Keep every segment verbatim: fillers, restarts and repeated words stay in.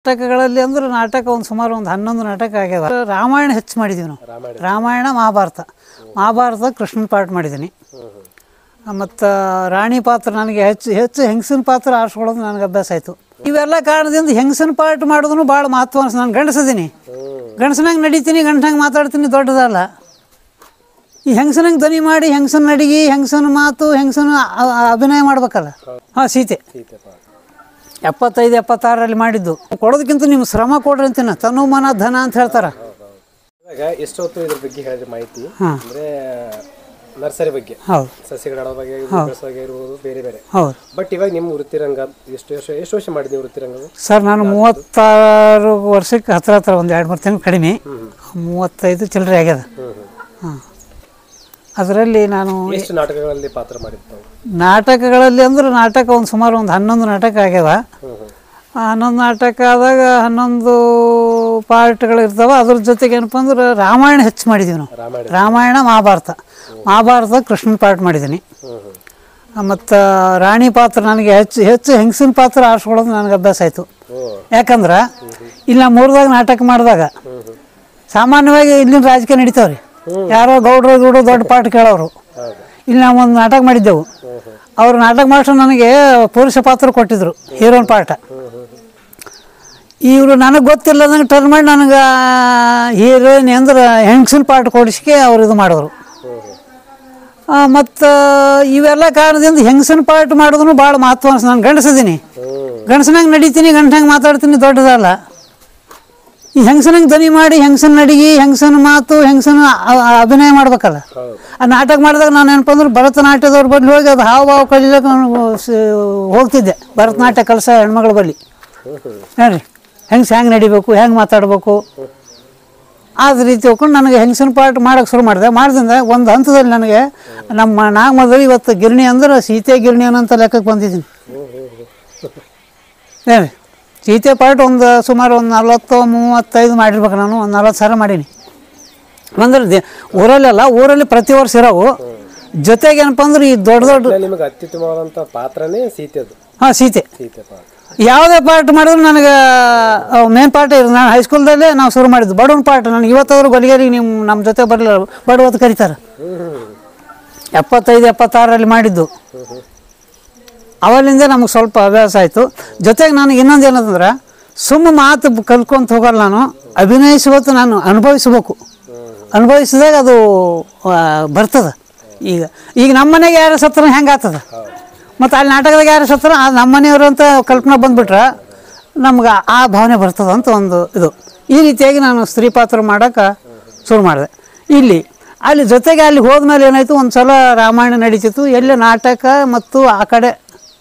ನಾಟಕಗಳಲ್ಲಿ ಅಂದ್ರೆ ನಾಟಕ ಒಂದು ಸುಮಾರು ಒಂದು ಹನ್ನೊಂದು ನಾಟಕ ಆಗ್ಯಾವ. ರಾಮಾಯಣ ಹೆಚ್ಚು ಮಾಡಿದ್ದೀವಿ ನಾವು. ರಾಮಾಯಣ ಮಹಾಭಾರತ ಮಹಾಭಾರತ ಕೃಷ್ಣನ ಪಾಠ ಮಾಡಿದ್ದೀನಿ. ಮತ್ತು ರಾಣಿ ಪಾತ್ರ ನನಗೆ ಹೆಚ್ಚು ಹೆಚ್ಚು ಹೆಂಗಸಿನ ಪಾತ್ರ ಆರಿಸ್ಕೊಳ್ಳೋದು ನನಗೆ ಅಭ್ಯಾಸ ಆಯಿತು. ಇವೆಲ್ಲ ಕಾರಣದಿಂದ ಹೆಂಗಸಿನ ಪಾಠ ಮಾಡೋದು ಭಾಳ ಮಹತ್ವ ಅನಿಸ್ತು. ನಾನು ಗಂಡಸದೀನಿ, ಗಂಡಸನಂಗೆ ನಡೀತೀನಿ, ಗಂಡಸಂಗೆ ಮಾತಾಡ್ತೀನಿ, ದೊಡ್ಡದಲ್ಲ. ಈ ಹೆಂಗಸನಂಗೆ ಧ್ವನಿ ಮಾಡಿ ಹೆಂಗಸನ ನಡಿಗೆ, ಹೆಂಗಸನ ಮಾತು, ಹೆಂಗಸನ ಅಭಿನಯ ಮಾಡ್ಬೇಕಲ್ಲ. ಹಾಂ, ಸೀತೆ ಎಪ್ಪತ್ತೈದು ಎಪ್ಪತ್ತಾರರಲ್ಲಿ ಮಾಡಿದ್ದು. ಕೊಡೋದಕ್ಕಿಂತ ನಿಮ್ಮ ಶ್ರಮ ಕೊಡ್ರಿ ಅಂತೀನಿ. ತನು ಮನ ಧನ ಅಂತ ಹೇಳ್ತಾರೆ. ಇವಾಗ ಎಷ್ಟೊತ್ತು ಇದ್ರ ಬಗ್ಗೆ ಹೇಳಿದ್ರೆ ಮಾಹಿತಿ ಅಂದರೆ ನರ್ಸರಿ ಬಗ್ಗೆ, ಹೌದು, ಸಸ್ಯಗಳ ಬಗ್ಗೆ ಇರ್ಬೋದು, ಬೇರೆ ಬೇರೆ. ಹೌದು. ಬಟ್ ಇವಾಗ ನಿಮ್ಮ ವೃತ್ತಿರಂಗ ಎಷ್ಟು ವರ್ಷ ಎಷ್ಟು ವರ್ಷ ಮಾಡಿದ್ವಿ ವೃತ್ತಿರಂಗ? ಸರ್ ನಾನು ಮೂವತ್ತಾರು ವರ್ಷಕ್ಕೆ ಹತ್ರ ಹತ್ರ ಒಂದು ಎರಡು ಮೂರು ತಿಂಗಳು ಕಡಿಮೆ, ಮೂವತ್ತೈದು ಚಿಲ್ಲರೆ ಆಗ್ಯದ. ಹಾಂ, ಅದರಲ್ಲಿ ನಾನು ಎಷ್ಟು ನಾಟಕಗಳಲ್ಲಿ ಪಾತ್ರ ಮಾಡಿದ್ದು? ನಾಟಕಗಳಲ್ಲಿ ಅಂದ್ರೆ ನಾಟಕ ಒಂದು ಸುಮಾರು ಒಂದು ಹನ್ನೊಂದು ನಾಟಕ ಆಗ್ಯಾವ. ಹನ್ನೊಂದು ನಾಟಕ ಆದಾಗ ಹನ್ನೊಂದು ಪಾರ್ಟ್ಗಳು ಇರ್ತಾವೆ. ಅದ್ರ ಜೊತೆಗೆ ಏನಪ್ಪ ಅಂದ್ರೆ ರಾಮಾಯಣ ಹೆಚ್ಚು ಮಾಡಿದ್ದೀವಿ ನಾವು. ರಾಮಾಯಣ ಮಹಾಭಾರತ ಮಹಾಭಾರತ ಕೃಷ್ಣನ ಪಾಠ ಮಾಡಿದ್ದೀನಿ. ಮತ್ತು ರಾಣಿ ಪಾತ್ರ ನನಗೆ ಹೆಚ್ಚು ಹೆಚ್ಚು ಹೆಂಗಸಿನ ಪಾತ್ರ ಆರಿಸ್ಕೊಳ್ಳೋದು ನನಗೆ ಅಭ್ಯಾಸ ಆಯಿತು. ಯಾಕಂದ್ರೆ ಇಲ್ಲಿ ನಾವು ಮೂರ್ದಾಗ ನಾಟಕ ಮಾಡಿದಾಗ ಸಾಮಾನ್ಯವಾಗಿ ಇಲ್ಲಿನ ರಾಜಕೀಯ ನಡೀತಾವ್ರಿ. ಯಾರೋ ಗೌಡ್ರು ಗೌಡ್ರು ದೊಡ್ಡ ಪಾಠ ಕೇಳೋರು. ಇಲ್ಲಿ ನಾವು ಒಂದು ನಾಟಕ ಮಾಡಿದ್ದೆವು. ಅವರು ನಾಟಕ ಮಾಸ್ಟರ್ ನನಗೆ ಪುರುಷ ಪಾತ್ರ ಕೊಟ್ಟಿದ್ರು, ಹೀರೋನ್ ಪಾಠ. ಇವರು ನನಗೆ ಗೊತ್ತಿಲ್ಲ ನಂಗೆ ಟರ್ನ್ ಮಾಡಿ ನನಗೆ ಹೀರೋಯಿನ್ ಅಂದ್ರೆ ಹೆಂಗಸಿನ ಪಾಠ ಕೊಡಿಸ್ಕೆ ಅವ್ರು ಇದು ಮಾಡೋರು. ಮತ್ತು ಇವೆಲ್ಲ ಕಾರಣದಿಂದ ಹೆಂಗಸಿನ ಪಾಠ ಮಾಡೋದು ಭಾಳ ಮಹತ್ವ ಅನಿಸ್ತು. ನಾನು ಗಂಡಸದೀನಿ, ಗಂಡಸನಂಗೆ ನಡೀತೀನಿ, ಗಂಡಸಂಗೆ ಮಾತಾಡ್ತೀನಿ, ದೊಡ್ಡದಲ್ಲ. ಈ ಹೆಂಗಸನಂಗೆ ಧ್ವನಿ ಮಾಡಿ ಹೆಂಗಸನ ನಡಿಗೆ, ಹೆಂಗಸನ ಮಾತು, ಹೆಂಗಸನ ಅಭಿನಯ ಮಾಡ್ಬೇಕಲ್ಲ. ಆ ನಾಟಕ ಮಾಡಿದಾಗ ನಾನು ಏನಪ್ಪ ಅಂದ್ರೆ ಭರತನಾಟ್ಯದವ್ರ ಬಳಿ ಹೋಗಿ ಅದು ಹಾವು ಹಾವು ಕಲಿಯೋಕೆ ಹೋಗ್ತಿದ್ದೆ. ಭರತನಾಟ್ಯ ಕಲಿಸ ಹೆಣ್ಮಗಳ ಬಳಿ ಹೇಳ್ರಿ ಹೆಂಗಸ ಹೆಂಗೆ ನಡಿಬೇಕು, ಹೆಂಗೆ ಮಾತಾಡಬೇಕು, ಅದ ರೀತಿ ಹೋಗ್ಕೊಂಡು ನನಗೆ ಹೆಂಗಸನ ಪಾಠ ಮಾಡೋಕೆ ಶುರು ಮಾಡಿದೆ. ಮಾಡಿದಿಂದ ಒಂದು ಹಂತದಲ್ಲಿ ನನಗೆ ನಮ್ಮ ನಾಗಮದಲ್ಲಿ ಇವತ್ತು ಗಿರಣಿ ಅಂದ್ರೆ ಸೀತೆ ಗಿರಣಿ ಅನ್ನೋಂಥ ಲೆಕ್ಕಕ್ಕೆ ಬಂದಿದ್ದೀನಿ. ಹೇಳಿ ಸೀತೆ ಪಾಠ ಒಂದು ಸುಮಾರು ಒಂದು ನಲ್ವತ್ತು ಮೂವತ್ತೈದು ಮಾಡಿರ್ಬೇಕು. ನಾನು ಒಂದು ನಲ್ವತ್ತು ಸಾವಿರ ಮಾಡೀನಿ. ಅಂದ್ರೆ ಊರಲ್ಲೆಲ್ಲ ಊರಲ್ಲಿ ಪ್ರತಿ ವರ್ಷ ಇರೋವು. ಜೊತೆಗೆ ಏನಪ್ಪ ಅಂದ್ರೆ ಈ ದೊಡ್ಡ ದೊಡ್ಡ ನಿಮಗೆ ಅತ್ಯುತ್ತಮವಾದಂಥ ಪಾತ್ರನೇ ಸೀತೆದು. ಹಾಂ, ಸೀತೆ ಸೀತೆ ಪಾತ್ರ ಯಾವುದೇ ಪಾಠ ಮಾಡಿದ್ರು ನನಗೆ ಮೇನ್ ಪಾಠ ಇರೋದು. ನಾನು ಹೈಸ್ಕೂಲ್ದಲ್ಲೇ ನಾವು ಶುರು ಮಾಡಿದ್ದು ಬಡವನ ಪಾಠ. ನನಗೆ ಇವತ್ತಾದ್ರೂ ಗೊಲಿಗೇರಿಗೆ ನೀವು ನಮ್ಮ ಜೊತೆ ಬರಲಿಲ್ಲ, ಬಡವತ್ತು ಕರೀತಾರೆ. ಎಪ್ಪತ್ತೈದು ಎಪ್ಪತ್ತಾರರಲ್ಲಿ ಮಾಡಿದ್ದು. ಅವಲ್ಲಿಂದ ನಮಗೆ ಸ್ವಲ್ಪ ಅಭ್ಯಾಸ ಆಯಿತು. ಜೊತೆಗೆ ನನಗೆ ಇನ್ನೊಂದು ಏನಂತಂದ್ರೆ ಸುಮ್ಮ ಮಾತು ಕಲ್ಕೊಂತ ಹೋಗಲ್ಲ, ನಾನು ಅಭಿನಯಿಸುವತ್ತು ನಾನು ಅನುಭವಿಸ್ಬೇಕು. ಅನುಭವಿಸಿದಾಗ ಅದು ಬರ್ತದೆ. ಈಗ ಈಗ ನಮ್ಮ ಮನೆಗೆ ಯಾರು ಸತ್ರ ಹೆಂಗೆ ಆಗ್ತದೆ, ಮತ್ತು ಅಲ್ಲಿ ನಾಟಕದಾಗ ಯಾರು ಸತ್ರ ನಮ್ಮ ಮನೆಯವರು ಅಂತ ಕಲ್ಪನೆ ಬಂದುಬಿಟ್ರೆ ನಮ್ಗೆ ಆ ಭಾವನೆ ಬರ್ತದೆ ಅಂತ ಒಂದು ಇದು. ಈ ರೀತಿಯಾಗಿ ನಾನು ಸ್ತ್ರೀ ಪಾತ್ರ ಮಾಡೋಕೆ ಶುರು ಮಾಡಿದೆ. ಇಲ್ಲಿ ಅಲ್ಲಿ ಜೊತೆಗೆ ಅಲ್ಲಿ ಹೋದ್ಮೇಲೆ ಏನಾಯಿತು, ಒಂದು ಸಲ ರಾಮಾಯಣ ನಡೀತಿತ್ತು. ಎಲ್ಲೇ ನಾಟಕ ಮತ್ತು ಆ ಕಡೆ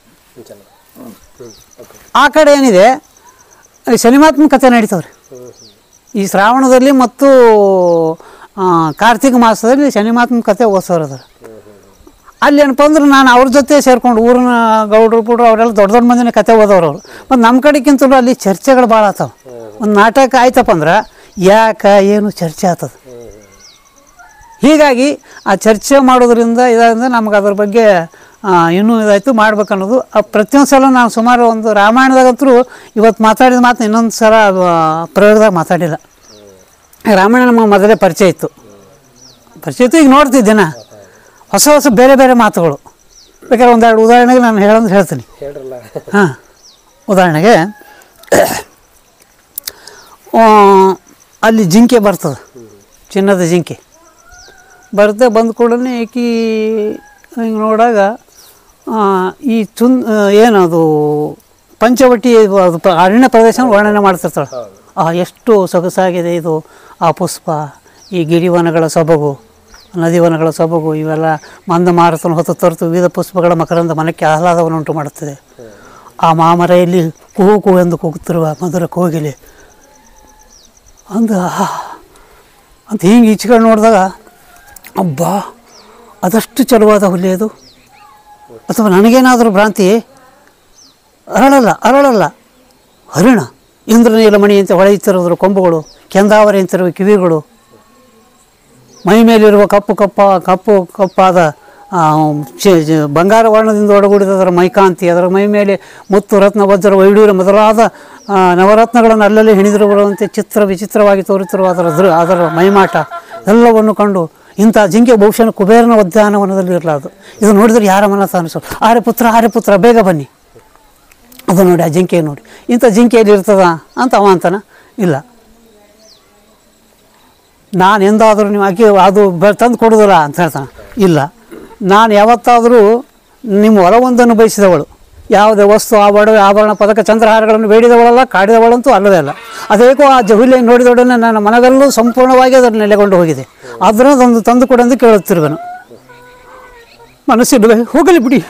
ಆ ಕಡೆ ಏನಿದೆ ಶನಿಮಾತ್ಮ ಕಥೆ ನಡೀತಾವ್ರಿ. ಈ ಶ್ರಾವಣದಲ್ಲಿ ಮತ್ತು ಕಾರ್ತಿಕ ಮಾಸದಲ್ಲಿ ಶನಿಮಾತ್ಮ ಕಥೆ ಓದಿಸೋರು ಅದಾರ. ಅಲ್ಲಿ ಏನಪ್ಪ ಅಂದ್ರೆ ನಾನು ಅವ್ರ ಜೊತೆ ಸೇರ್ಕೊಂಡು ಊರಿನ ಗೌಡ್ರು ಪುಡ್ರು ಅವರೆಲ್ಲ ದೊಡ್ಡ ದೊಡ್ಡ ಮಂದಿನ ಕತೆ ಓದೋರು ಅವರು. ಮತ್ತು ನಮ್ಮ ಕಡೆಗಿಂತಲೂ ಅಲ್ಲಿ ಚರ್ಚೆಗಳು ಭಾಳ ಆಗ್ತಾವೆ. ಒಂದು ನಾಟಕ ಆಯ್ತಪ್ಪ ಅಂದ್ರೆ ಯಾಕೆ ಏನು ಚರ್ಚೆ ಆಗ್ತದೆ. ಹೀಗಾಗಿ ಆ ಚರ್ಚೆ ಮಾಡೋದ್ರಿಂದ ಇದರಿಂದ ನಮ್ಗೆ ಅದ್ರ ಬಗ್ಗೆ ಇನ್ನೂ ಇದಾಯಿತು ಮಾಡ್ಬೇಕನ್ನೋದು. ಪ್ರತಿಯೊಂದು ಸಲ ನಾನು ಸುಮಾರು ಒಂದು ರಾಮಾಯಣದಾಗಂತರೂ ಇವತ್ತು ಮಾತಾಡಿದ ಮಾತು ಇನ್ನೊಂದು ಸಲ ಪ್ರಯೋಗದಾಗ ಮಾತಾಡಿಲ್ಲ. ರಾಮಾಯಣ ನಮಗೆ ಮೊದಲೇ ಪರಿಚಯ ಇತ್ತು ಪರಿಚಯ ಇತ್ತು ಈಗ ನೋಡ್ತಿದ್ದೇನೆ ಹೊಸ ಹೊಸ ಬೇರೆ ಬೇರೆ ಮಾತುಗಳು. ಬೇಕಾದ್ರೆ ಒಂದೆರಡು ಉದಾಹರಣೆಗೆ ನಾನು ಹೇಳಂದ್ರೆ ಹೇಳ್ತೀನಿ. ಹಾಂ, ಉದಾಹರಣೆಗೆ ಅಲ್ಲಿ ಜಿಂಕೆ ಬರ್ತದೆ, ಚಿನ್ನದ ಜಿಂಕೆ ಬರುತ್ತೆ. ಬಂದ ಕೂಡಲೇ ಈಕಿ ಹಿಂಗೆ ನೋಡಾಗ ಈ ಚುನ್ ಏನದು ಪಂಚವಟಿ ಅದು ಅರಣ್ಯ ಪ್ರದೇಶ ವರ್ಣನೆ ಮಾಡ್ತಿರ್ತಾಳೆ. ಎಷ್ಟು ಸೊಗಸಾಗಿದೆ ಇದು, ಆ ಪುಷ್ಪ, ಈ ಗಿರಿವನಗಳ ಸೊಬಗು, ನದಿವನಗಳ ಸೊಬಗು, ಇವೆಲ್ಲ ಮಂದ ಮಾರುತನ ಹೊತ್ತು ತೋರ್ತು ವಿವಿಧ ಪುಷ್ಪಗಳ ಮಕರಂದ ಮನಕ್ಕೆ ಆಹ್ಲಾದವನ್ನು ಉಂಟು ಮಾಡುತ್ತದೆ. ಆ ಮಾಮರೆಯಲ್ಲಿ ಕೂಗು ಕೂಗು ಎಂದು ಕೂಗುತ್ತಿರುವ ಮಧುರ ಕೋಗಿಲೆ ಅಂದ ಅಂತ ಹಿಂಗೆ ಈಚೆಗಳು ನೋಡಿದಾಗ ಅಬ್ಬಾ ಅದಷ್ಟು ಚಲುವಾದ ಹುಲಿ ಅದು. ಅಥವಾ ನನಗೇನಾದರೂ ಭ್ರಾಂತಿ, ಅರಳಲ್ಲ ಅರಳಲ್ಲ ಹರಿಣ, ಇಂದ್ರನೀಲಮಣಿ ಅಂತ ಹೊಳೆಯುತ್ತಿರೋದ್ರ ಕೊಂಬುಗಳು, ಕೆಂದಾವರಿ ಅಂತಿರುವ ಕಿವಿಗಳು, ಮೈ ಮೇಲಿರುವ ಕಪ್ಪು ಕಪ್ಪ ಕಪ್ಪು ಕಪ್ಪಾದ ಬಂಗಾರ ವರ್ಣದಿಂದ ಒಡಗೂಡಿದ ಅದರ ಮೈಕಾಂತಿ, ಅದರ ಮೈ ಮೇಲೆ ಮುತ್ತು ರತ್ನ ವಜ್ರ ವೈಡೂರ್ಯ ಮೊದಲಾದ ನವರತ್ನಗಳನ್ನು ಅಲ್ಲಲ್ಲಿ ಹೆಣಿದಿರುವಂತೆ ಚಿತ್ರ ವಿಚಿತ್ರವಾಗಿ ತೋರುತ್ತಿರುವ ಅದರ ದೃ ಅದರ ಮೈಮಾಟ ಎಲ್ಲವನ್ನು ಕಂಡು ಇಂಥ ಜಿಂಕೆ ಬಹುಶಃ ಕುಬೇರನ ಉದ್ಯಾನವನದಲ್ಲಿ ಇರಲಾದು. ಇದು ನೋಡಿದರೆ ಯಾರ ಮನಸ್ಸು ಅನಿಸೋ ಆರೆ ಪುತ್ರ ಆರೆ ಪುತ್ರ ಬೇಗ ಬನ್ನಿ, ಅದು ನೋಡಿ ಆ ಜಿಂಕೆ ನೋಡಿ ಇಂಥ ಜಿಂಕೆಯಲ್ಲಿ ಇರ್ತದ ಅಂತ ಅವ ಅಂತಾನ. ಇಲ್ಲ, ನಾನು ಎಂದಾದರೂ ನೀವು ಅಕ್ಕಿ ಅದು ಬ ತಂದು ಕೊಡೋದಿಲ್ಲ ಅಂತ ಹೇಳ್ತಾನೆ. ಇಲ್ಲ, ನಾನು ಯಾವತ್ತಾದರೂ ನಿಮ್ಮ ಹೊಲವೊಂದನ್ನು ಬಯಸಿದವಳು, ಯಾವುದೇ ವಸ್ತು ಆಭರಣ ಆಭರಣ ಪದಕ ಚಂದ್ರಹಾರಗಳನ್ನು ಬೇಡಿದವಳಲ್ಲ, ಕಾಡಿದವಳಂತೂ ಅಲ್ಲವೇ ಅಲ್ಲ. ಅದೇಕೋ ಆ ಜಹುಲಿಯನ್ನು ನೋಡಿದೊಡನೆ ನನ್ನ ಮನದಲ್ಲೂ ಸಂಪೂರ್ಣವಾಗಿ ಅದನ್ನು ನೆಲೆಗೊಂಡು ಹೋಗಿದೆ. ಅದನ್ನೊಂದು ತಂದು ಕೊಡೆಂದು ಕೇಳುತ್ತಿರುವನು. ಮನಸ್ಸಿಡುವೆ, ಹೋಗಲಿ ಬಿಡಿ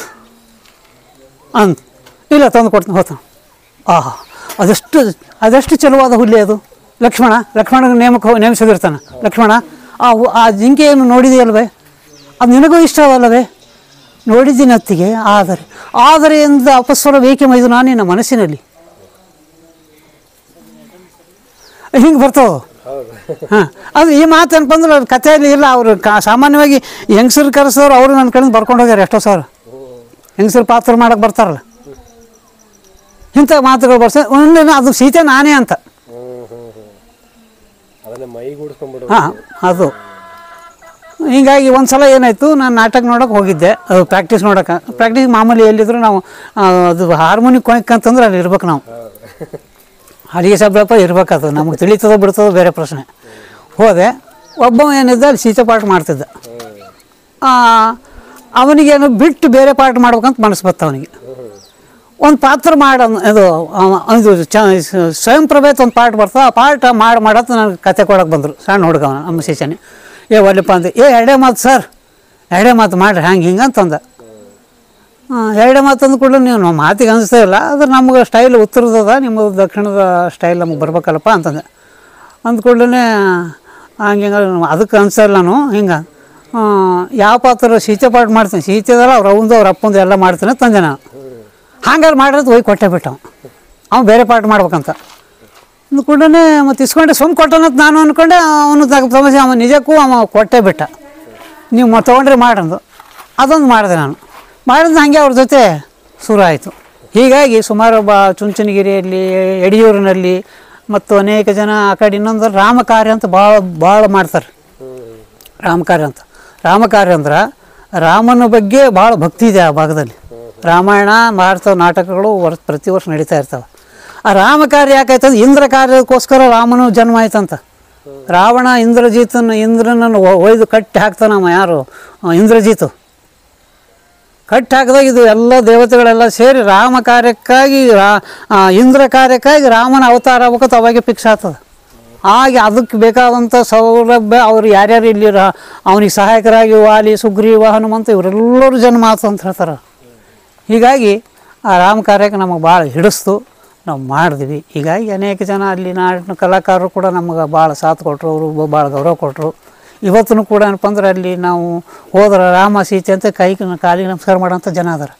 ಅಂತ. ಇಲ್ಲ, ತಂದು ಕೊಡ್ತಾನೆ ಹೋಗ್ತಾನೆ. ಆಹಾ, ಅದೆಷ್ಟು ಅದೆಷ್ಟು ಚಲುವಾದ ಹುಲ್ಲೆ ಅದು. ಲಕ್ಷ್ಮಣ ಲಕ್ಷ್ಮಣನ ನೇಮಕ ನೇಮಿಸದಿರ್ತಾನೆ. ಲಕ್ಷ್ಮಣ, ಆ ಆ ಜಿಂಕೆಯನ್ನು ನೋಡಿದೆಯಲ್ವೇ, ಅದು ನಿನಗೂ ಇಷ್ಟವಲ್ಲವೇ? ನೋಡಿದ್ದೀನಿ ಅತ್ತಿಗೆ, ಆದರೆ ಆದರೆ ಎಂದು ಅಪಸ್ವರ ಬೇಕೆ ಮೈದು ನಾನಿನ ಮನಸ್ಸಿನಲ್ಲಿ ಹಿಂಗೆ ಬರ್ತಾವೆ. ಹಾಂ, ಅದು ಈ ಮಾತು ಅನ್ಕೊಂಡ್ರೆ ಅದು ಕಥೆಯಲ್ಲಿ ಇಲ್ಲ. ಅವರು ಕಾ ಸಾಮಾನ್ಯವಾಗಿ ಹೆಂಗಸರು ಕರೆಸೋರು ಅವರು ನನ್ನ ಕಡೆಯಿಂದ ಬರ್ಕೊಂಡು ಹೋಗ್ಯಾರ ಎಷ್ಟೋ ಸಾವಿರ. ಹೆಂಗಸರು ಪಾತ್ರ ಮಾಡೋಕೆ ಬರ್ತಾರಲ್ಲ, ಇಂಥ ಮಾತುಗಳು ಬರ್ಸ ಒಂದಿನ ಅದು ಸೀತೆ ನಾನೇ ಅಂತ. ಹಾಂ, ಅದು ಹೀಗಾಗಿ ಒಂದು ಸಲ ಏನಾಯಿತು, ನಾನು ನಾಟಕ ನೋಡೋಕೆ ಹೋಗಿದ್ದೆ, ಅದು ಪ್ರಾಕ್ಟೀಸ್ ನೋಡೋಕೆ. ಪ್ರಾಕ್ಟೀಸ್ ಮಾಮೂಲಿ ಎಲ್ಲಿದ್ರು ನಾವು ಅದು ಹಾರ್ಮೋನಿ ಕೊಯ್ಕ್ ಅಂತಂದ್ರೆ ಅಲ್ಲಿ ಇರ್ಬೇಕು. ನಾವು ಅಡಿಗೆ ಶಬ್ದಪ್ಪ ಇರ್ಬೇಕು, ಅದು ನಮಗೆ ತಿಳಿತದೋ ಬಿಡ್ತದೋ ಬೇರೆ ಪ್ರಶ್ನೆ. ಹೋದೆ, ಒಬ್ಬ ಏನಿದ್ದ ಅಲ್ಲಿ ಸೀತೆ ಪಾಠ ಮಾಡ್ತಿದ್ದ. ಅವನಿಗೇನು ಬಿಟ್ಟು ಬೇರೆ ಪಾಠ ಮಾಡ್ಬೇಕಂತ ಮನಸ್ಸು ಬತ್ತ. ಅವನಿಗೆ ಒಂದು ಪಾತ್ರ ಮಾಡ ಇದು ಇದು ಚ ಸ್ವಯಂ ಪ್ರಭೇತ ಒಂದು ಪಾಠ ಬರ್ತದೆ. ಆ ಪಾಠ ಮಾಡಿ ಮಾಡತ್ತು ನನಗೆ ಕತೆ ಕೊಡೋಕೆ ಬಂದರು. ಸಣ್ಣ ಹುಡುಗ ನಮ್ಮ ಶಿಷ್ಯನೇ. ಏ ಒಲ್ಲಪ್ಪ ಅಂತ, ಏ ಎರಡೇ ಮಾತು ಸರ್, ಎರಡೇ ಮಾತು ಮಾಡಿರಿ ಹಂಗೆ ಹಿಂಗೆ ಅಂತಂದ. ಹಾಂ, ಎರಡೇ ಮಾತು ಅಂದ ಕೂಡಲೇ ನೀವು ನಮ್ಮ ಮಾತಿಗೆ ಅನಿಸ್ತಾ ಇಲ್ಲ, ಆದ್ರೆ ನಮ್ಗೆ ಸ್ಟೈಲ್ ಉತ್ತರದದ, ನಿಮ್ಮ ದಕ್ಷಿಣದ ಸ್ಟೈಲ್ ನಮಗೆ ಬರ್ಬೇಕಲ್ಲಪ್ಪ ಅಂತಂದೆ. ಅಂದ ಕೂಡಲೇ ಹಂಗೆ ಹಿಂಗೆ ಅದಕ್ಕೆ ಅನಿಸ್ತಾ ಇಲ್ಲ ನಾನು. ಹಿಂಗೆ ಯಾವ ಪಾತ್ರ ಸೀತೆ ಪಾಠ ಮಾಡ್ತೀನಿ, ಸೀತೆದಲ್ಲ ಅವ್ರು ಅವಂದು ಅವ್ರ ಅಪ್ಪಂದು ಎಲ್ಲ ಮಾಡ್ತೀನಿ ತಂದೆ ನಾನು. ಹಂಗಾರು ಮಾಡಿರೋದು ಹೋಗಿ ಕೊಟ್ಟೆ ಬಿಟ್ಟು ಅವ್ನು ಬೇರೆ ಪಾಠ ಮಾಡ್ಬೇಕಂತ ಅಂದ ಕೂಡಲೇ ಮತ್ತು ಇಸ್ಕೊಂಡೆ ಸುಮ್ಮ ಕೊಟ್ಟನಂತ ನಾನು ಅಂದ್ಕೊಂಡೆ. ಅವನು ಸಮಸ್ಯೆ, ಅವನು ನಿಜಕ್ಕೂ ಅವ ಕೊಟ್ಟೆ ಬಿಟ್ಟ. ನೀವು ತೊಗೊಂಡ್ರೆ ಮಾಡಂದು ಅದೊಂದು ಮಾಡಿದೆ ನಾನು. ಮಾಡಿದ್ರೆ ಹಾಗೆ ಅವ್ರ ಜೊತೆ ಶುರು ಆಯಿತು. ಹೀಗಾಗಿ ಸುಮಾರು ಬಾ ಚುಂಚನಗಿರಿಯಲ್ಲಿ, ಯಡಿಯೂರಿನಲ್ಲಿ ಮತ್ತು ಅನೇಕ ಜನ ಆ ಕಡೆ ಇನ್ನೊಂದು ರಾಮಕಾರ್ಯ ಅಂತ ಭಾಳ ಭಾಳ ಮಾಡ್ತಾರೆ. ರಾಮಕಾರ್ಯ ಅಂತ ರಾಮಕಾರ್ಯ ಅಂದ್ರೆ ರಾಮನ ಬಗ್ಗೆ ಭಾಳ ಭಕ್ತಿ ಇದೆ ಆ ಭಾಗದಲ್ಲಿ. ರಾಮಾಯಣ ಭಾರತ ನಾಟಕಗಳು ವರ್ಷ ಪ್ರತಿ ವರ್ಷ ನಡೀತಾ ಇರ್ತವೆ. ಆ ರಾಮ ಕಾರ್ಯ ಯಾಕಾಯ್ತಂದ್ರೆ ಇಂದ್ರ ಕಾರ್ಯಕ್ಕೋಸ್ಕರ ರಾಮನು ಜನ್ಮ ಆಯ್ತಂತ. ರಾವಣ ಇಂದ್ರಜಿತನ ಇಂದ್ರನನ್ನು ಒಯ್ದು ಕಟ್ಟಿ ಹಾಕ್ತಾನಮ್ಮ, ಯಾರು ಇಂದ್ರಜಿತು ಕಟ್ಟಿ ಹಾಕಿದಾಗ ಇದು ಎಲ್ಲ ದೇವತೆಗಳೆಲ್ಲ ಸೇರಿ ರಾಮ ಕಾರ್ಯಕ್ಕಾಗಿ ರಾ ಇಂದ್ರ ಕಾರ್ಯಕ್ಕಾಗಿ ರಾಮನ ಅವತಾರ ಆಗ್ಬೇಕಂತ ಅವಾಗೆ ಫಿಕ್ಸ್ ಆಗ್ತದೆ. ಹಾಗೆ ಅದಕ್ಕೆ ಬೇಕಾದಂಥ ಸೌಲಭ್ಯ ಅವ್ರು ಯಾರ್ಯಾರು ಇಲ್ಲಿ ರಾ ಅವನಿಗೆ ಸಹಾಯಕರಾಗಿ ವಾಲಿ, ಸುಗ್ರೀವ, ಹನುಮಂತ ಇವರೆಲ್ಲರೂ ಜನ್ಮ ಆಯ್ತು ಅಂತ ಹೇಳ್ತಾರೆ. ಹೀಗಾಗಿ ಆ ರಾಮ ಕಾರ್ಯಕ್ಕೆ ನಮಗೆ ಭಾಳ ಹಿಡಿಸ್ತು, ನಾವು ಮಾಡಿದ್ವಿ. ಹೀಗಾಗಿ ಅನೇಕ ಜನ ಅಲ್ಲಿ ನಾಡಿನ ಕಲಾಕಾರರು ಕೂಡ ನಮಗೆ ಭಾಳ ಸಾಥ್ ಕೊಟ್ಟರು, ಅವರು ಭಾಳ ಗೌರವ ಕೊಟ್ಟರು. ಇವತ್ತೂ ಕೂಡ ಏನಪ್ಪ ಅಂದ್ರೆ ಅಲ್ಲಿ ನಾವು ಹೋದ್ರೆ ರಾಮ ಸೀತೆ ಅಂತ ಕೈಗೆ ಕಾಲಿಗೆ ನಮಸ್ಕಾರ ಮಾಡೋಂಥ ಜನ ಅದಾರ.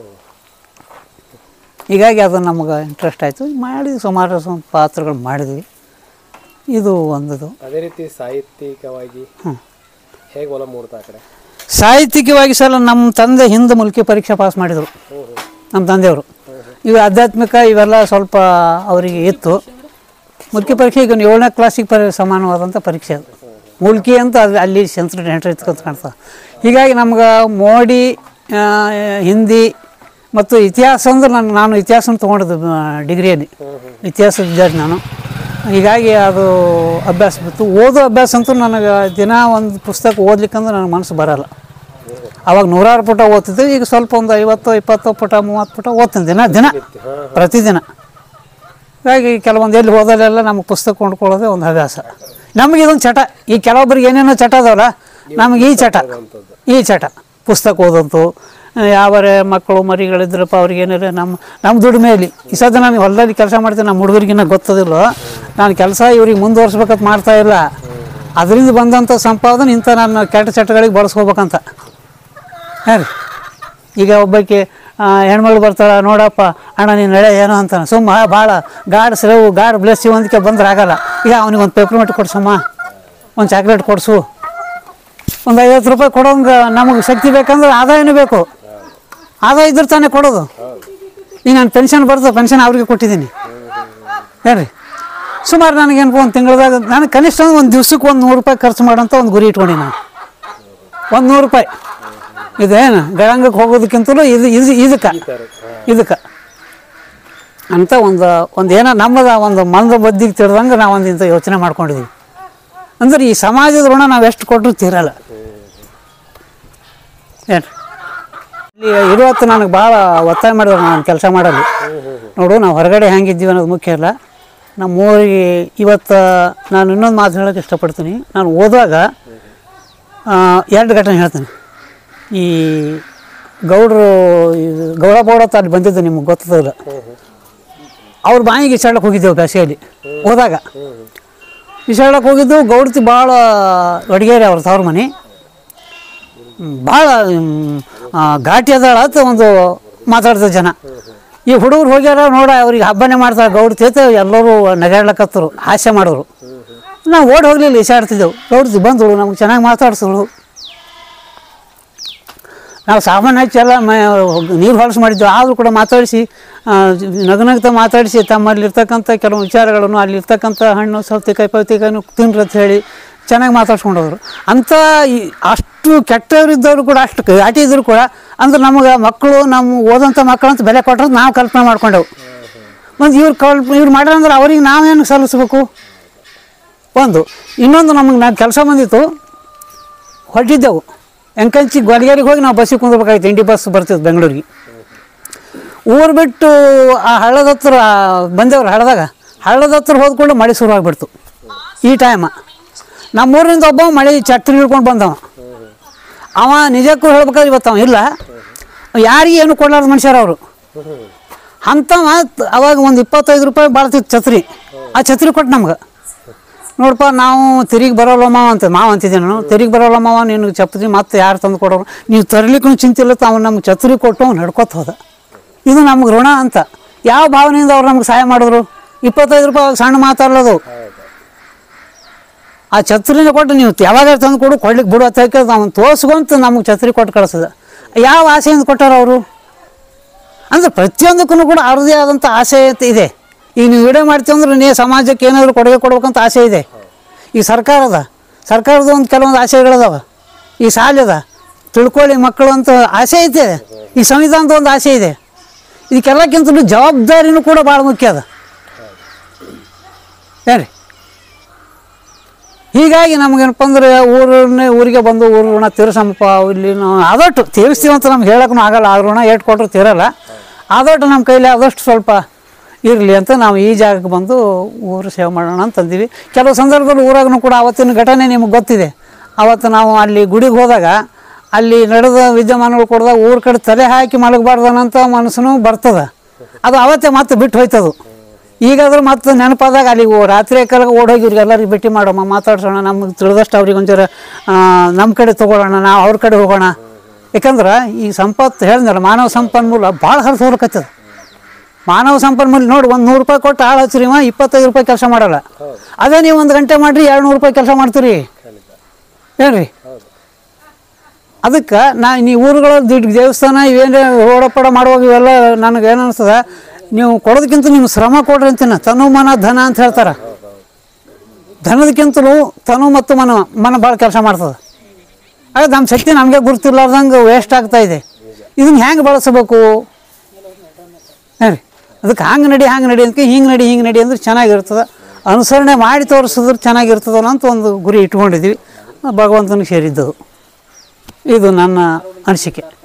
ಹೀಗಾಗಿ ಅದು ನಮಗೆ ಇಂಟ್ರೆಸ್ಟ್ ಆಯಿತು, ಮಾಡಿ ಸುಮಾರು ಪಾತ್ರಗಳು ಮಾಡಿದ್ವಿ. ಇದು ಒಂದು. ಅದೇ ರೀತಿ ಸಾಹಿತ್ಯಿಕವಾಗಿ ಹ್ಞೂ ಹೇಗೆ ಒಲ ಮೂಡ್ತಾ ಆ ಕಡೆ ಸಾಹಿತ್ಯಿಕವಾಗಿ ಸಲ ನಮ್ಮ ತಂದೆ ಹಿಂದೆ ಮುಲ್ಕಿ ಪರೀಕ್ಷೆ ಪಾಸ್ ಮಾಡಿದರು ನಮ್ಮ ತಂದೆಯವರು. ಇವು ಆಧ್ಯಾತ್ಮಿಕ ಇವೆಲ್ಲ ಸ್ವಲ್ಪ ಅವರಿಗೆ ಇತ್ತು. ಮುಲ್ಕಿ ಪರೀಕ್ಷೆ ಈಗ ಏಳನೇ ಕ್ಲಾಸಿಗೆ ಪರಿ ಸಮಾನವಾದಂಥ ಪರೀಕ್ಷೆ ಅದು. ಮುಲ್ಕಿ ಅಂತ ಅದು ಅಲ್ಲಿ ಸೆಂಟ್ರ್ ಎಂಟ್ರಿ ಇತ್ಕೊಂತ ಕಾಣ್ತದೆ. ಹೀಗಾಗಿ ನಮ್ಗೆ ಮೋಡಿ, ಹಿಂದಿ ಮತ್ತು ಇತಿಹಾಸ ಅಂದ್ರೆ ನಾನು ನಾನು ಇತಿಹಾಸನ ತೊಗೊಂಡಿದ್ದು ಡಿಗ್ರಿಯಲ್ಲಿ, ಇತಿಹಾಸ ವಿದ್ಯಾರ್ಥಿ ನಾನು. ಹೀಗಾಗಿ ಅದು ಅಭ್ಯಾಸ ಬಿತ್ತು. ಓದೋ ಅಭ್ಯಾಸ ಅಂತೂ ನನಗೆ ದಿನ ಒಂದು ಪುಸ್ತಕ ಓದ್ಲಿಕ್ಕಂದ್ರೆ ನನಗೆ ಮನಸ್ಸು ಬರೋಲ್ಲ. ಅವಾಗ ನೂರಾರು ಪುಟ ಓದ್ತಿದ್ದೆ, ಈಗ ಸ್ವಲ್ಪ ಒಂದು ಐವತ್ತು ಇಪ್ಪತ್ತು ಪುಟ ಮೂವತ್ತು ಪುಟ ಓದ್ತೀನಿ ದಿನ ದಿನ ಪ್ರತಿದಿನ. ಹೀಗಾಗಿ ಕೆಲವೊಂದು ಎಲ್ಲಿ ಓದಲೆಲ್ಲ ನಮಗೆ ಪುಸ್ತಕ ಕೊಂಡ್ಕೊಳ್ಳೋದೇ ಒಂದು ಹವ್ಯಾಸ. ನಮಗೆ ಇದೊಂದು ಚಟ. ಈ ಕೆಲವೊಬ್ಬರಿಗೆ ಏನೇನೋ ಚಟ ಅದಾವಲ್ಲ, ನಮಗೆ ಈ ಚಟ ಈ ಚಟ ಪುಸ್ತಕ ಓದಂತು. ಯಾವರೇ ಮಕ್ಕಳು ಮರಿಗಳಿದ್ರಪ್ಪ ಅವ್ರಿಗೆ ಏನಾರ ನಮ್ಮ ನಮ್ಮ ದುಡಿಮೆಯಲ್ಲಿ ಈ ಸದ್ಯ ನಾನು ಹೊಲದಲ್ಲಿ ಕೆಲಸ ಮಾಡ್ತೀನಿ. ನಮ್ಮ ಹುಡುಗರಿಗಿನ್ನ ಗೊತ್ತದಿಲ್ಲ, ನಾನು ಕೆಲಸ ಇವ್ರಿಗೆ ಮುಂದುವರ್ಸ್ಬೇಕಂತ ಮಾಡ್ತಾಯಿಲ್ಲ. ಅದರಿಂದ ಬಂದಂಥ ಸಂಪಾದನೆ ಇಂಥ ನಾನು ಕೆಟ್ಟ ಚಟಗಳಿಗೆ ಬಳಸ್ಕೋಬೇಕಂತ. ಹಾಂ ರೀ, ಈಗ ಒಬ್ಬಕ್ಕೆ ಹೆಣ್ಮಗಳು ಬರ್ತಾಳೆ, ನೋಡಪ್ಪ ಅಣ್ಣ ನೀನು ನಡೆ ಏನೋ ಅಂತಾನೆ. ಸುಮ್ಮ ಭಾಳ ಗಾಡ್ ಸೆರವು ಗಾಡ್ ಬ್ಲೆಸ್ ಇವಂದಕ್ಕೆ ಬಂದ್ರೆ ಆಗಲ್ಲ. ಈಗ ಅವ್ನಿಗೆ ಒಂದು ಪೇಪರ್ ಮೆಟ್ ಕೊಡ್ಸಮ್ಮ, ಒಂದು ಚಾಕ್ಲೇಟ್ ಕೊಡಿಸು, ಒಂದು ಐವತ್ತು ರೂಪಾಯಿ ಕೊಡೋಂಗೆ ನಮಗೆ ಶಕ್ತಿ ಬೇಕಂದ್ರೆ ಆದಾಯನೂ ಬೇಕು. ಆದಾಯ ಇದ್ರೆ ತಾನೇ ಕೊಡೋದು. ಈಗ ನಾನು ಪೆನ್ಷನ್ ಬರ್ತದೆ, ಪೆನ್ಷನ್ ಅವ್ರಿಗೆ ಕೊಟ್ಟಿದ್ದೀನಿ ಹೇಳ್ರಿ. ಸುಮಾರು ನನಗೇನು ಒಂದು ತಿಂಗಳದಾಗ ನನಗೆ ಕನಿಷ್ಠ ಒಂದು ದಿವ್ಸಕ್ಕೆ ಒಂದು ನೂರು ರೂಪಾಯಿ ಖರ್ಚು ಮಾಡೋಂಥ ಒಂದು ಗುರಿ ಇಟ್ಕೊಂಡು ನಾನು ಒಂದು ನೂರು ರೂಪಾಯಿ ಇದೇನು ಗಳಂಗಕ್ಕೆ ಹೋಗೋದಕ್ಕಿಂತಲೂ ಇದು ಇದು ಇದಕ್ಕೆ ಇದಕ್ಕೆ ಅಂತ ಒಂದು ಒಂದು ಏನೋ ನಮ್ಮದ ಒಂದು ಮಂದ ಬದ್ದಿಗೆ ತಿಳ್ದಂಗೆ ನಾವು ಒಂದು ಇಂಥ ಯೋಚನೆ ಮಾಡ್ಕೊಂಡಿದ್ದೀವಿ. ಅಂದ್ರೆ ಈ ಸಮಾಜದ ಋಣ ನಾವು ಎಷ್ಟು ಕೊಟ್ಟರು ತೀರಲ್ಲ ಏನು. ಇಲ್ಲಿ ಇರುವತ್ತು ನನಗೆ ಭಾಳ ಒತ್ತಾಯ ಮಾಡಿದ್ರು ನಾನು ಕೆಲಸ ಮಾಡಲು. ನೋಡು ನಾವು ಹೊರಗಡೆ ಹೆಂಗಿದ್ದೀವಿ ಅನ್ನೋದು ಮುಖ್ಯ ಅಲ್ಲ. ನಮ್ಮ ಊರಿಗೆ ಇವತ್ತು ನಾನು ಇನ್ನೊಂದು ಮಾತು ಹೇಳೋಕ್ಕೆ ಇಷ್ಟಪಡ್ತೀನಿ. ನಾನು ಓದುವಾಗ ಎರಡು ಘಟನೆ ಹೇಳ್ತೀನಿ. ಈ ಗೌಡರು ಗೌಡ ಪೌಡತ್ತ ಅಲ್ಲಿ ಬಂದಿದ್ದು ನಿಮ್ಗೆ ಗೊತ್ತಿಲ್ಲ. ಅವ್ರ ಬಾಯಿಗೆ ಈಸಾಡಕ್ಕೆ ಹೋಗಿದ್ದೆವು ಬೇಸಿಗೆಯಲ್ಲಿ ಹೋದಾಗ. ಈಸಾಡಕ್ಕೆ ಹೋಗಿದ್ದು ಗೌಡತಿ ಭಾಳ ಅಡುಗೆರಿ ಅವ್ರ ತವ್ರ ಮನೆ ಭಾಳ ಘಾಟಿ ಅದಾಳ ಅಂತ ಒಂದು ಮಾತಾಡ್ತಾರೆ ಜನ. ಈ ಹುಡುಗರು ಹೋಗ್ಯಾರ ನೋಡ ಅವ್ರಿಗೆ ಹಬ್ಬನೇ ಮಾಡ್ತಾರೆ ಗೌಡತಿ ಅಂತ ಎಲ್ಲರೂ ನಗಾಡ್ಲಕ್ಕತ್ತರು, ಹಾಸ್ಯ ಮಾಡಿದ್ರು. ನಾವು ಓಡಿ ಹೋಗಲಿಲ್ಲ, ಈಸಾಡ್ತಿದ್ದೆವು. ಗೌಡತಿ ಬಂದಳು, ನಮ್ಗೆ ಚೆನ್ನಾಗಿ ಮಾತಾಡ್ಸೋಳು. ನಾವು ಸಾಮಾನು ಹಚ್ಚಿ ಎಲ್ಲ ಮ ನೀರು ಹೊಲಸು ಮಾಡಿದ್ದೆವು. ಆದರೂ ಕೂಡ ಮಾತಾಡಿಸಿ ನಗನಗ್ತಾ ಮಾತಾಡಿಸಿ ತಮ್ಮಲ್ಲಿರ್ತಕ್ಕಂಥ ಕೆಲವು ವಿಚಾರಗಳನ್ನು ಅಲ್ಲಿರ್ತಕ್ಕಂಥ ಹಣ್ಣು ಸೌತೆಕಾಯಿ ಪೌತೆಕಾಯಿನೂ ತಿನ್ರಿ ಅಂತ ಹೇಳಿ ಚೆನ್ನಾಗಿ ಮಾತಾಡ್ಸ್ಕೊಂಡೋದ್ರು. ಅಂಥ ಈ ಅಷ್ಟು ಕೆಟ್ಟವರಿದ್ದವರು ಕೂಡ ಅಷ್ಟು ಘಾಟಿ ಇದ್ದರೂ ಕೂಡ ಅಂದ್ರೆ ನಮಗೆ ಮಕ್ಕಳು ನಮ್ಮ ಓದೋಂಥ ಮಕ್ಕಳಂತ ಬೆಲೆ ಕೊಟ್ಟರೆ ನಾವು ಕಲ್ಪನೆ ಮಾಡ್ಕೊಂಡೆವು. ಒಂದು ಇವ್ರು ಕಲ್ಪ ಇವ್ರು ಮಾಡ್ಯಾರ ಅಂದ್ರೆ ಅವ್ರಿಗೆ ನಾವೇನು ಸಲ್ಲಿಸ್ಬೇಕು ಒಂದು. ಇನ್ನೊಂದು ನಮಗೆ ನಾನು ಕೆಲಸ ಬಂದಿತ್ತು, ಹೊರಟಿದ್ದೆವು ಎಂಕಂಚಿ ಗೋಲಿಗಾರಿಗೆ ಹೋಗಿ ನಾವು ಬಸ್ಸಿಗೆ ಕುಂದ್ರಬೇಕಾಗಿತ್ತು. ಇಂಡಿ ಬಸ್ ಬರ್ತಿದ್ದು ಬೆಂಗಳೂರಿಗೆ. ಊರು ಬಿಟ್ಟು ಆ ಹಳ್ಳದ ಹತ್ರ ಬಂದೇವ್ರು. ಹಳ್ಳದಾಗ ಹಳ್ಳದ ಹತ್ರ ಹೋದ್ಕೊಂಡು ಮಳೆ ಶುರುವಾಗ್ಬಿಡ್ತು. ಈ ಟೈಮ ನಮ್ಮೂರಿನಿಂದ ಒಬ್ಬ ಮಳೆ ಛತ್ರಿ ಹಿಡ್ಕೊಂಡು ಬಂದವ. ಅವ ನಿಜಕ್ಕೂ ಹೇಳ್ಬೇಕಾದ್ರೆ ಇವತ್ತು ಅವ ಇಲ್ಲ, ಯಾರಿಗೆ ಏನು ಕೊಡ್ಲಾರ್ದು ಮನುಷ್ಯರು ಅವರು. ಅಂಥವ ಅವಾಗ ಒಂದು ಇಪ್ಪತ್ತೈದು ರೂಪಾಯಿ ಬಾಳ್ತಿತ್ತು ಛತ್ರಿ. ಆ ಛತ್ರಿ ಕೊಟ್ಟು ನಮ್ಗೆ, ನೋಡಪ್ಪ ನಾವು ತಿರುಗಿ ಬರೋಲ್ಲ ಮಾವ ಅಂತ ಮಾವ ಅಂತಿದ್ದೆ ನಾನು. ತಿರುಗಿ ಬರೋಲ್ಲ ಮಾವ, ನಿನಗೆ ಛತ್ರಿ ಮತ್ತೆ ಯಾರು ತಂದು ಕೊಡೋರು, ನೀವು ತರಲಿಕ್ಕೂ ಚಿಂತಿಲ್ಲತ್ತ ಅವ್ನು ನಮ್ಗೆ ಛತ್ರಿ ಕೊಟ್ಟು ಅವ್ನು ನಡ್ಕೊತ ಹೋದ. ಇದು ನಮ್ಗೆ ಋಣ ಅಂತ. ಯಾವ ಭಾವನೆಯಿಂದ ಅವ್ರು ನಮ್ಗೆ ಸಹಾಯ ಮಾಡಿದ್ರು? ಇಪ್ಪತ್ತೈದು ರೂಪಾಯಿ ಸಣ್ಣ ಮಾತಾಡೋದು. ಆ ಛತ್ರಿನ ಕೊಟ್ಟು ನೀವು ಯಾವಾಗ ತಂದು ಕೊಡು, ಕೊಡ್ಲಿಕ್ಕೆ ಬಿಡು ಅಂತ ಹೇಳ್ಕೊಂಡು ಅವ್ನು ತೋರಿಸ್ಕೊಂತ ನಮ್ಗೆ ಛತ್ರಿ ಕೊಟ್ಟು ಕಳಿಸೋದು. ಯಾವ ಆಸೆಯಿಂದ ಕೊಟ್ಟಾರ ಅವರು? ಅಂದರೆ ಪ್ರತಿಯೊಂದಕ್ಕೂ ಕೂಡ ಅವ್ರದ್ದೇ ಆದಂಥ ಆಸೆ ಇದೆ. ಈಗ ನೀವು ವಿಡಿಯೋ ಮಾಡ್ತೀವಿ ಅಂದ್ರೆ ನೀವು ಸಮಾಜಕ್ಕೆ ಏನಾದರೂ ಕೊಡುಗೆ ಕೊಡ್ಬೇಕಂತ ಆಸೆ ಇದೆ. ಈ ಸರ್ಕಾರದ ಸರ್ಕಾರದ ಒಂದು ಕೆಲವೊಂದು ಆಸೆಗಳದಾವ. ಈ ಶಾಲೆದ ತಿಳ್ಕೊಳ್ಳಿ ಮಕ್ಕಳು ಅಂತ ಆಸೆ ಐತೆ. ಈ ಸಂವಿಧಾನದ ಒಂದು ಆಸೆ ಇದೆ. ಇದಕ್ಕೆಲ್ಲಕ್ಕಿಂತಲೂ ಜವಾಬ್ದಾರಿನೂ ಕೂಡ ಭಾಳ ಮುಖ್ಯ ಅದ ಏನ್ರಿ. ಹೀಗಾಗಿ ನಮಗೇನಪ್ಪ ಅಂದರೆ ಊರನ್ನೇ ಊರಿಗೆ ಬಂದು ಊರು ಋಣ ತೀರಿಸಮ್ಮಪ್ಪ, ಇಲ್ಲಿ ನಾವು ಆದಷ್ಟು ತೀರಿಸ್ತೀವಿ ಅಂತ ನಮ್ಗೆ ಹೇಳೋಕ್ಕೂ ಆಗಲ್ಲ. ಆ ಋಣ ಏಟು ಕೊಟ್ಟರು ತೀರಲ್ಲ. ಆದಷ್ಟು ನಮ್ಮ ಕೈಲಿ ಆದಷ್ಟು ಸ್ವಲ್ಪ ಇರಲಿ ಅಂತ ನಾವು ಈ ಜಾಗಕ್ಕೆ ಬಂದು ಊರು ಸೇವೆ ಮಾಡೋಣ ಅಂತಂದೀವಿ. ಕೆಲವು ಸಂದರ್ಭದಲ್ಲಿ ಊರಾಗೂ ಕೂಡ ಆವತ್ತಿನ ಘಟನೆ ನಿಮಗೆ ಗೊತ್ತಿದೆ. ಆವತ್ತು ನಾವು ಅಲ್ಲಿ ಗುಡಿಗೆ ಹೋದಾಗ ಅಲ್ಲಿ ನಡೆದ ವಿದ್ಯಮಾನಗಳು ಕೊಡಿದಾಗ ಊರ ಕಡೆ ತಲೆ ಹಾಕಿ ಮಲಗಬಾರ್ದನಂತ ಮನಸ್ಸು ಬರ್ತದೆ. ಅದು ಅವತ್ತೇ ಮತ್ತೆ ಬಿಟ್ಟು ಹೋಯ್ತದು. ಈಗಾದರೂ ಮತ್ತೆ ನೆನಪಾದಾಗ ಅಲ್ಲಿಗೆ ರಾತ್ರಿ ಕಾಲ ಓಡೋಗಿ ಇವ್ರಿಗೆ ಎಲ್ಲರಿಗೆ ಭೇಟಿ ಮಾಡೋಮ್ಮ, ಮಾತಾಡ್ಸೋಣ, ನಮ್ಗೆ ತಿಳಿದಷ್ಟು ಅವ್ರಿಗೆ ಒಂಚೂರು ನಮ್ಮ ಕಡೆ ತೊಗೊಳ್ಳೋಣ, ನಾವು ಅವ್ರ ಕಡೆ ಹೋಗೋಣ. ಯಾಕಂದ್ರೆ ಈ ಸಂಪತ್ತು ಹೇಳಿದ್ನಲ್ಲ, ಮಾನವ ಸಂಪನ್ಮೂಲ ಭಾಳ ಹರಿದು ಹೋಗ್ಲಕ್ಕತ್ತದ. ಮಾನವ ಸಂಪನ್ಮೂಲ ನೋಡಿ, ಒಂದು ನೂರು ರೂಪಾಯಿ ಕೊಟ್ಟು ಆಳು ಹಚ್ಚಿರಿ, ಇಪ್ಪತ್ತೈದು ರೂಪಾಯಿ ಕೆಲಸ ಮಾಡಲ್ಲ. ಅದೇ ನೀವು ಒಂದು ಗಂಟೆ ಮಾಡಿರಿ ಎರಡು ನೂರು ರೂಪಾಯಿ ಕೆಲಸ ಮಾಡ್ತೀರಿ ಹೇಳ್ರಿ. ಅದಕ್ಕೆ ನಾ ನೀವು ಊರುಗಳ ದುಡ್ಡು ದೇವಸ್ಥಾನ ಇವೇನೇ ಓಡಪಡ ಮಾಡುವಾಗ ಇವೆಲ್ಲ ನನಗೆ ಏನು ಅನಿಸ್ತದೆ, ನೀವು ಕೊಡೋದಕ್ಕಿಂತ ನೀವು ಶ್ರಮ ಕೊಡ್ರಿ ಅಂತೀನ. ತನು ಮನ ಧನ ಅಂತ ಹೇಳ್ತಾರೆ. ಧನದಕ್ಕಿಂತಲೂ ತನು ಮತ್ತು ಮನ ಮನ ಭಾಳ ಕೆಲಸ ಮಾಡ್ತದೆ. ಅದೇ ನಮ್ಮ ಶಕ್ತಿ ನಮಗೆ ಗುರುತಿರ್ಲಾರ್ದಂಗೆ ವೇಸ್ಟ್ ಆಗ್ತಾ ಇದೆ. ಇದನ್ನು ಹೆಂಗೆ ಬಳಸಬೇಕು ಹೇಳಿ. ಅದಕ್ಕೆ ಹಂಗೆ ನಡಿ ಹಂಗೆ ನಡಿ ಅಂತ ಹಿಂಗೆ ನಡಿ ಹಿಂಗೆ ನಡಿ ಅಂದ್ರೆ ಚೆನ್ನಾಗಿರ್ತದೆ. ಅನುಸರಣೆ ಮಾಡಿ ತೋರಿಸಿದ್ರೆ ಚೆನ್ನಾಗಿರ್ತದಲ್ಲ ಅಂತ ಒಂದು ಗುರಿ ಇಟ್ಕೊಂಡಿದ್ದೀವಿ. ಭಗವಂತನಿಗೆ ಸೇರಿದ್ದದು. ಇದು ನನ್ನ ಅನಿಸಿಕೆ.